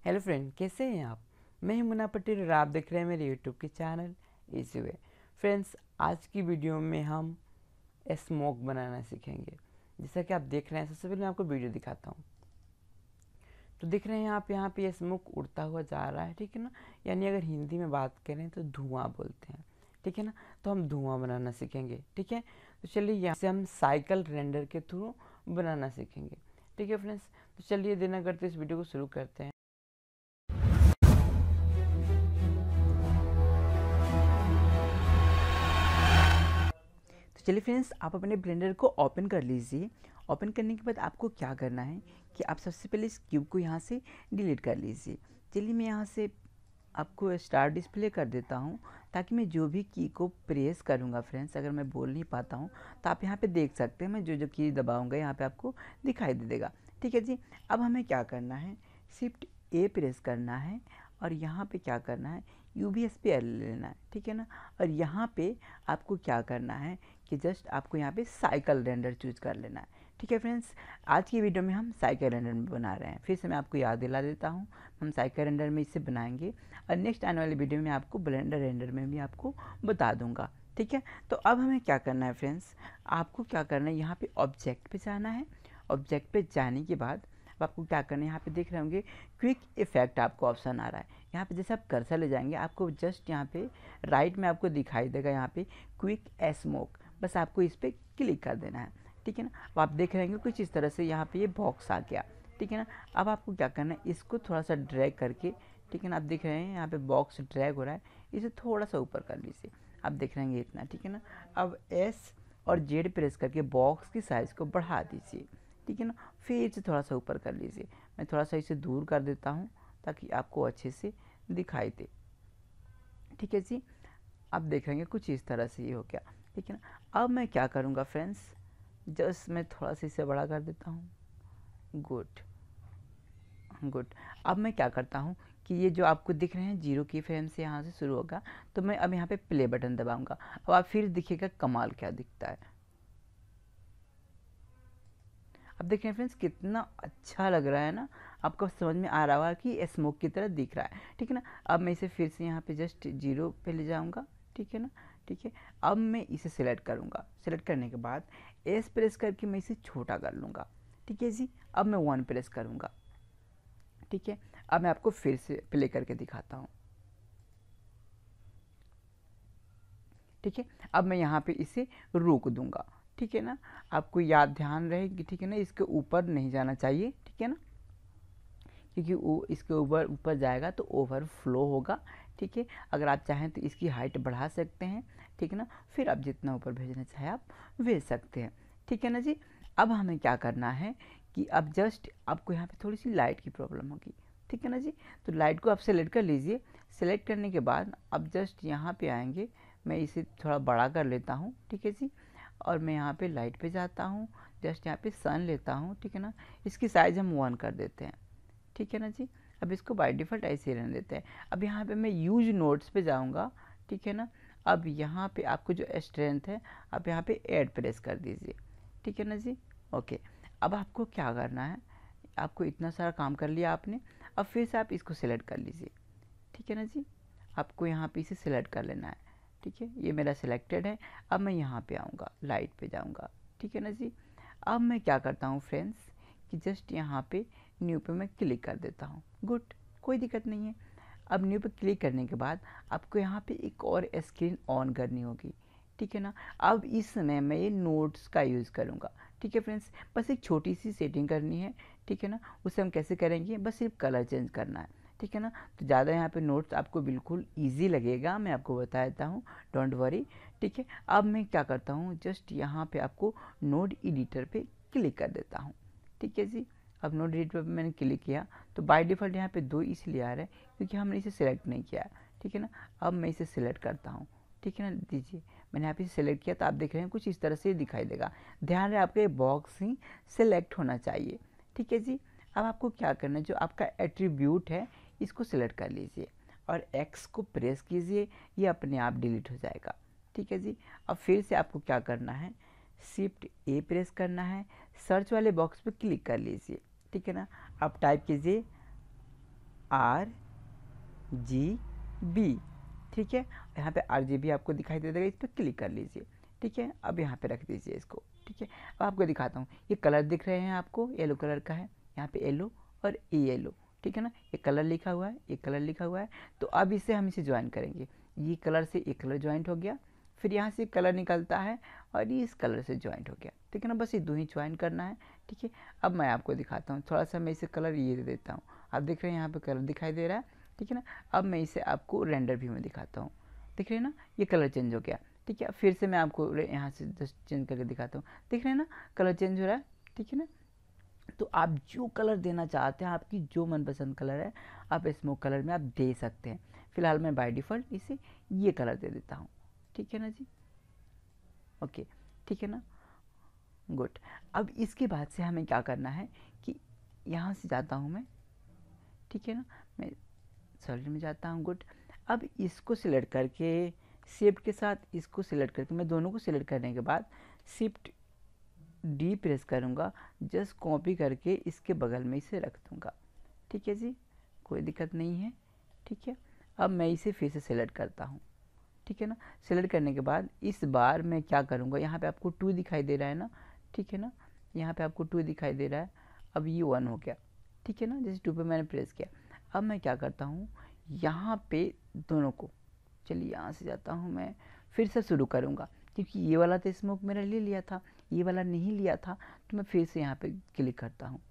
Hello friend, कैसे हैं आप। मैं हूं मुन्ना पटेल और आप देख रहे हैं मेरे यूट्यूब के चैनल इजी वे। फ्रेंड्स, आज की वीडियो में हम स्मोक बनाना सीखेंगे। जैसा कि आप देख रहे हैं, सबसे पहले मैं आपको वीडियो दिखाता हूं। तो देख रहे हैं आप, यहाँ पे स्मोक उड़ता हुआ जा रहा है, ठीक है ना। यानी अगर हिंदी में बात करें तो धुआं बोलते हैं, ठीक है ना। तो हम धुआं बनाना सीखेंगे, ठीक है। तो चलिए यहाँ से हम साइकिल रेंडर के थ्रू बनाना सीखेंगे, ठीक है फ्रेंड्स। तो चलिए देर न करते इस वीडियो को शुरू करते हैं। तो चलिए फ्रेंड्स, आप अपने ब्लेंडर को ओपन कर लीजिए। ओपन करने के बाद आपको क्या करना है कि आप सबसे पहले इस क्यूब को यहाँ से डिलीट कर लीजिए। चलिए मैं यहाँ से आपको स्टार डिस्प्ले कर देता हूँ, ताकि मैं जो भी की को प्रेस करूँगा फ्रेंड्स, अगर मैं बोल नहीं पाता हूँ तो आप यहाँ पे देख सकते हैं। मैं जो जो की दबाऊँगा यहाँ पे आपको दिखाई दे देगा, ठीक है जी। अब हमें क्या करना है, शिफ्ट ए प्रेस करना है और यहाँ पे क्या करना है, यूवीएस पे एल लेना है, ठीक है ना। और यहाँ पे आपको क्या करना है कि जस्ट आपको यहाँ पे साइकिल रेंडर चूज कर लेना है, ठीक है फ्रेंड्स। आज की वीडियो में हम साइकिल रेंडर में बना रहे हैं। फिर से मैं आपको याद दिला देता हूँ, हम साइकिल रेंडर में इसे बनाएंगे और नेक्स्ट आने वाली वीडियो में आपको ब्लेंडर रेंडर में भी आपको बता दूंगा, ठीक है। तो अब हमें क्या करना है फ्रेंड्स, आपको क्या करना है, यहाँ पे ऑब्जेक्ट पे जाना है। ऑब्जेक्ट पे जाने के बाद अब आपको क्या करना है, यहाँ पे देख रहे होंगे क्विक इफेक्ट आपको ऑप्शन आ रहा है। यहाँ पे जैसे आप कर्सर ले जाएंगे, आपको जस्ट यहाँ पे राइट में आपको दिखाई देगा यहाँ पे क्विक स्मोक। बस आपको इस पर क्लिक कर देना है, ठीक है ना। अब आप देख रहे होंगे कुछ इस तरह से यहाँ पे ये बॉक्स आ गया, ठीक है ना। अब आपको क्या करना है, इसको थोड़ा सा ड्रैग करके, ठीक है ना। आप देख रहे हैं यहाँ पे बॉक्स ड्रैग हो रहा है, इसे थोड़ा सा ऊपर कर लीजिए। आप देख रहे हैं इतना, ठीक है ना। अब एस और जेड प्रेस करके बॉक्स की साइज़ को बढ़ा दीजिए, ठीक है ना। फिर इसे थोड़ा सा ऊपर कर लीजिए। मैं थोड़ा सा इसे दूर कर देता हूँ ताकि आपको अच्छे से दिखाई दे, ठीक है जी। आप देखेंगे कुछ इस तरह से ये हो गया, ठीक है ना। अब मैं क्या करूँगा फ्रेंड्स, जस्ट मैं थोड़ा सा इसे बड़ा कर देता हूँ। Good good. अब मैं क्या करता हूँ कि ये जो आपको दिख रहे हैं जीरो की फ्रेम से यहाँ से शुरू होगा, तो मैं अब यहाँ पे प्ले बटन दबाऊंगा। अब आप फिर दिखेगा कमाल क्या दिखता है। अब देख रहे हैं फ्रेंड्स, कितना अच्छा लग रहा है ना। आपको समझ में आ रहा होगा कि स्मोक की तरह दिख रहा है, ठीक है ना। अब मैं इसे फिर से यहाँ पे जस्ट जीरो पे ले जाऊँगा, ठीक है ना। ठीक है, अब मैं इसे सिलेक्ट करूँगा। सिलेक्ट करने के बाद एस प्रेस करके मैं इसे छोटा कर लूँगा, ठीक है जी। अब मैं वन प्रेस करूँगा, ठीक है। अब मैं आपको फिर से प्ले करके दिखाता हूँ, ठीक है। अब मैं यहाँ पे इसे रोक दूंगा, ठीक है ना। आपको याद ध्यान रहेगी, ठीक है ना, इसके ऊपर नहीं जाना चाहिए, ठीक है ना, क्योंकि वो इसके ऊपर ऊपर जाएगा तो ओवरफ्लो होगा, ठीक है। अगर आप चाहें तो इसकी हाइट बढ़ा सकते हैं, ठीक है ना। फिर आप जितना ऊपर भेजना चाहें आप भेज सकते हैं, ठीक है ना जी। अब हमें क्या करना है कि अब जस्ट आपको यहाँ पे थोड़ी सी लाइट की प्रॉब्लम होगी, ठीक है ना जी। तो लाइट को आप सेलेक्ट कर लीजिए। सेलेक्ट करने के बाद अब जस्ट यहाँ पे आएंगे, मैं इसे थोड़ा बड़ा कर लेता हूँ, ठीक है जी। और मैं यहाँ पे लाइट पे जाता हूँ, जस्ट यहाँ पे सन लेता हूँ, ठीक है ना। इसकी साइज़ हम 1 कर देते हैं, ठीक है ना जी। अब इसको बाय डिफ़ॉल्ट ऐसे ही रहने देते हैं। अब यहाँ पे मैं यूज नोट्स पे जाऊँगा, ठीक है ना। अब यहाँ पे आपको जो स्ट्रेंथ है, आप यहाँ पे ऐड प्रेस कर दीजिए, ठीक है ना जी। ओके, अब आपको क्या करना है, आपको इतना सारा काम कर लिया आपने। अब फिर से आप इसको सिलेक्ट कर लीजिए, ठीक है ना जी। आपको यहाँ पे इसे सिलेक्ट कर लेना है, ठीक है। ये मेरा सिलेक्टेड है। अब मैं यहाँ पे आऊँगा, लाइट पे जाऊँगा, ठीक है ना जी। अब मैं क्या करता हूँ फ्रेंड्स कि जस्ट यहाँ पे न्यू पे मैं क्लिक कर देता हूँ। गुड, कोई दिक्कत नहीं है। अब न्यू पे क्लिक करने के बाद आपको यहाँ पे एक और स्क्रीन ऑन करनी होगी, ठीक है ना। अब इस समय मैं ये नोट्स का यूज़ करूँगा, ठीक है फ्रेंड्स। बस एक छोटी सी सेटिंग करनी है, ठीक है ना। उसे हम कैसे करेंगे, बस सिर्फ कलर चेंज करना है, ठीक है ना। तो ज़्यादा यहाँ पे नोट्स आपको बिल्कुल ईजी लगेगा, मैं आपको बता देता हूँ, डोंट वरी, ठीक है। अब मैं क्या करता हूँ, जस्ट यहाँ पे आपको नोड एडिटर पे क्लिक कर देता हूँ, ठीक है जी। अब नोड एडिटर पे मैंने क्लिक किया तो बाय डिफ़ॉल्ट यहाँ पे 2 इसलिए आ रहा है क्योंकि हमने इसे सिलेक्ट नहीं किया, ठीक है ना। अब मैं इसे सिलेक्ट करता हूँ, ठीक है ना। दीजिए, मैंने यहाँ पे सिलेक्ट किया तो आप देख रहे हैं कुछ इस तरह से दिखाई देगा। ध्यान रहे आपका ये बॉक्स ही सिलेक्ट होना चाहिए, ठीक है जी। अब आपको क्या करना है, जो आपका एट्रीब्यूट है इसको सिलेक्ट कर लीजिए और एक्स को प्रेस कीजिए, ये अपने आप डिलीट हो जाएगा, ठीक है जी। अब फिर से आपको क्या करना है, शिफ्ट ए प्रेस करना है, सर्च वाले बॉक्स पे क्लिक कर लीजिए, ठीक है ना। आप टाइप कीजिए RGB, ठीक है। यहाँ पे RGB आपको दिखाई दे देगा, इस पर क्लिक कर लीजिए, ठीक है। अब यहाँ पे रख दीजिए इसको, ठीक है। अब आपको दिखाता हूँ, ये कलर दिख रहे हैं आपको, येलो कलर का है, यहाँ पे येलो और येलो, ठीक है ना। ये कलर लिखा हुआ है, ये कलर लिखा हुआ है। तो अब इसे हम इसे ज्वाइन करेंगे, ये कलर से ये कलर ज्वाइंट हो गया, फिर यहाँ से कलर निकलता है और ये इस कलर से ज्वाइंट हो गया, ठीक है ना। बस ये दो ही ज्वाइन करना है, ठीक है। अब मैं आपको दिखाता हूँ, थोड़ा सा मैं इसे कलर ये दे देता हूँ, आप देख रहे हैं यहाँ पे कलर दिखाई दे रहा है, ठीक है ना। अब मैं इसे आपको रेंडर व्यू में दिखाता हूँ, देख रहे हैं ना, ये कलर चेंज हो गया, ठीक है। फिर से मैं आपको यहाँ से जस्ट चेंज करके दिखाता हूँ, देख रहे हैं ना, कलर चेंज हो रहा है, ठीक है ना। तो आप जो कलर देना चाहते हैं, आपकी जो मनपसंद कलर है, आप स्मोक कलर में आप दे सकते हैं। फिलहाल मैं बाय डिफ़ॉल्ट इसे ये कलर दे देता हूँ, ठीक है ना जी, ओके, ठीक है ना, गुड। अब इसके बाद से हमें क्या करना है कि यहाँ से जाता हूँ मैं, ठीक है ना, मैं सॉलिड में जाता हूँ, गुड। अब इसको सिलेक्ट करके शिफ्ट के साथ इसको सिलेक्ट करके मैं दोनों को सिलेक्ट करने के बाद शिफ्ट डी प्रेस करूँगा, जस्ट कॉपी करके इसके बगल में इसे रख दूँगा, ठीक है जी, कोई दिक्कत नहीं है, ठीक है। अब मैं इसे फिर से सिलेक्ट करता हूँ, ठीक है ना। सिलेक्ट करने के बाद इस बार मैं क्या करूँगा, यहाँ पे आपको 2 दिखाई दे रहा है ना, ठीक है ना, यहाँ पे आपको 2 दिखाई दे रहा है, अब ये 1 हो गया, ठीक है ना, जैसे 2 पे मैंने प्रेस किया। अब मैं क्या करता हूँ, यहाँ पे दोनों को, चलिए यहाँ से जाता हूँ, मैं फिर से शुरू करूँगा, क्योंकि ये वाला तो स्मोक मेरा ले लिया था, ये वाला नहीं लिया था, तो मैं फिर से यहाँ पे क्लिक करता हूँ।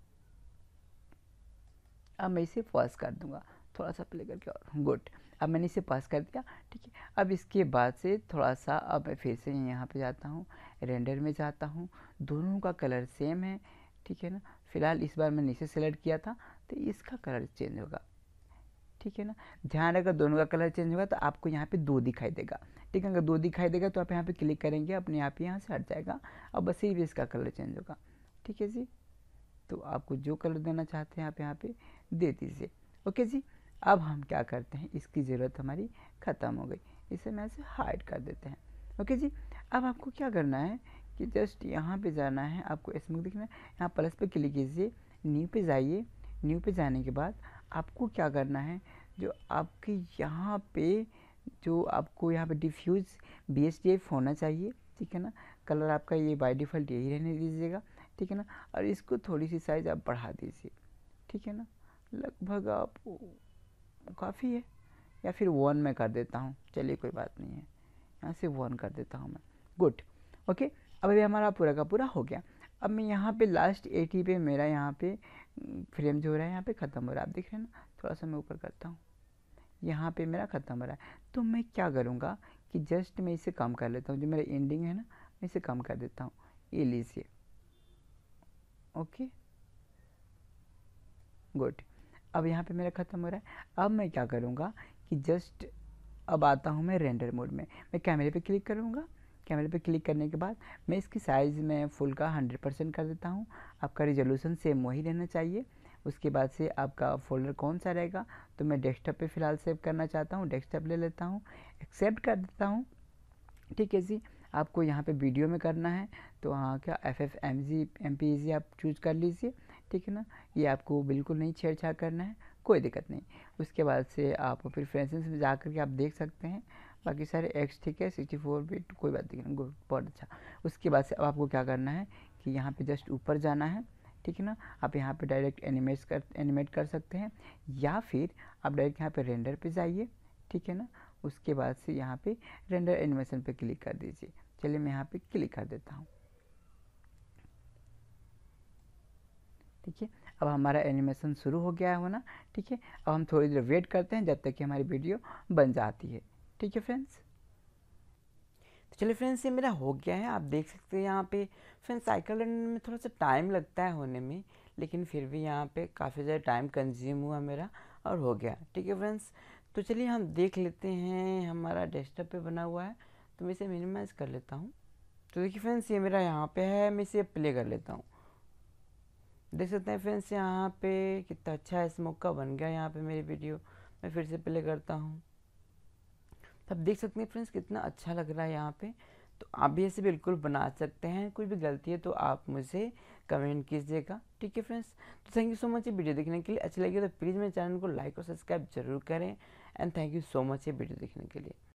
अब मैं इसे पॉज कर दूंगा, थोड़ा सा प्ले करके, और गुड। अब मैंने इसे पॉज कर दिया, ठीक है। अब इसके बाद से थोड़ा सा, अब मैं फिर से यहाँ पे जाता हूँ, रेंडर में जाता हूँ, दोनों का कलर सेम है, ठीक है ना। फिलहाल इस बार मैंने इसे सेलेक्ट किया था, तो इसका कलर चेंज होगा, ठीक है ना। ध्यान रखकर दोनों का कलर चेंज होगा, तो आपको यहाँ पे 2 दिखाई देगा, ठीक है। अगर 2 दिखाई देगा तो आप यहाँ पे क्लिक करेंगे, अपने आप यहाँ से हट जाएगा, अब बस ही इसका कलर चेंज होगा, ठीक है जी। तो आपको जो कलर देना चाहते हैं आप यहाँ पे दे दीजिए, ओके जी। अब हम क्या करते हैं, इसकी ज़रूरत हमारी ख़त्म हो गई, इसे मैं ऐसे हाइड कर देते हैं, ओके जी। अब आपको क्या करना है कि जस्ट यहाँ पे जाना है, आपको स्मोक दिखना है, यहाँ प्लस पे क्लिक कीजिए, न्यू पे जाइए, न्यू पे जाने के बाद आपको क्या करना है, जो आपके यहाँ पे जो आपको यहाँ पे डिफ्यूज़ BSDF होना चाहिए, ठीक है ना। कलर आपका ये बाय डिफ़ॉल्ट यही रहने दीजिएगा, ठीक है ना। और इसको थोड़ी सी साइज़ आप बढ़ा दीजिए, ठीक है ना, लगभग आप काफ़ी है, या फिर 1 में कर देता हूँ, चलिए कोई बात नहीं है, यहाँ से 1 कर देता हूँ मैं, गुड, ओके। अब अभी हमारा पूरा का पूरा हो गया। अब मैं यहाँ पे लास्ट 80 पे मेरा यहाँ पे फ्रेम जो हो रहा है यहाँ पे ख़त्म हो रहा है, आप देख रहे हैं ना, थोड़ा सा मैं ऊपर करता हूँ, यहाँ पे मेरा ख़त्म हो रहा है। तो मैं क्या करूँगा कि जस्ट मैं इसे कम कर लेता हूँ, जो मेरा एंडिंग है ना, मैं इसे कम कर देता हूँ, ये लीजिए, ओके, गुड। अब यहाँ पे मेरा ख़त्म हो रहा है। अब मैं क्या करूँगा कि जस्ट अब आता हूँ मैं रेंडर मोड में, मैं कैमरे पे क्लिक करूँगा, कैमरे पे क्लिक करने के बाद मैं इसकी साइज़ में फुल का 100% कर देता हूँ। आपका रिजोल्यूशन सेम वही रहना चाहिए। उसके बाद से आपका फ़ोल्डर कौन सा रहेगा, तो मैं डेस्कटॉप पे फ़िलहाल सेव करना चाहता हूँ, डेस्कटॉप ले लेता हूँ, एक्सेप्ट कर देता हूँ, ठीक है जी। आपको यहाँ पे वीडियो में करना है तो वहाँ क्या FFmpeg MPEG आप चूज कर लीजिए, ठीक है ना। ये आपको बिल्कुल नहीं छेड़छाड़ करना है, कोई दिक्कत नहीं। उसके बाद से आप प्रेफरेंसेस में जा कर के आप देख सकते हैं, बाकी सारे एक्स ठीक है, 64 बिट कोई बात नहीं, गुड, बहुत अच्छा। उसके बाद से अब आपको क्या करना है कि यहाँ पे जस्ट ऊपर जाना है, ठीक है ना। आप यहाँ पे डायरेक्ट एनिमेट कर सकते हैं, या फिर आप डायरेक्ट यहाँ पे रेंडर पे जाइए, ठीक है ना। उसके बाद से यहाँ पे रेंडर एनिमेशन पे क्लिक कर दीजिए, चलिए मैं यहाँ पे क्लिक कर देता हूँ, ठीक है। अब हमारा एनिमेशन शुरू हो गया है होना, ठीक है। अब हम थोड़ी देर वेट करते हैं जब तक कि हमारी वीडियो बन जाती है, ठीक है फ्रेंड्स। तो चलिए फ्रेंड्स, ये मेरा हो गया है, आप देख सकते हैं यहाँ पे फ्रेंड्स। साइकिल रन में थोड़ा सा टाइम लगता है होने में, लेकिन फिर भी यहाँ पे काफ़ी ज़्यादा टाइम कंज्यूम हुआ मेरा और हो गया, ठीक है फ्रेंड्स। तो चलिए हम देख लेते हैं, हमारा डेस्कटॉप पे बना हुआ है, तो मैं इसे मिनिमाइज़ कर लेता हूँ। तो देखिए फ्रेंड्स, ये मेरा यहाँ पे है, मैं इसे प्ले कर लेता हूँ। देख सकते हैं फ्रेंड्स यहाँ पे कितना अच्छा स्मोक का बन गया यहाँ पे मेरी वीडियो। मैं फिर से प्ले करता हूँ, तब देख सकते हैं फ्रेंड्स कितना अच्छा लग रहा है यहाँ पे। तो आप भी ऐसे बिल्कुल बना सकते हैं, कोई भी गलती है तो आप मुझे कमेंट कीजिएगा। ठीक है फ्रेंड्स, तो थैंक यू सो मच ये वीडियो देखने के लिए। अच्छी लगी तो प्लीज़ मेरे चैनल को लाइक और सब्सक्राइब जरूर करें। And thank you so much ये वीडियो देखने के लिए।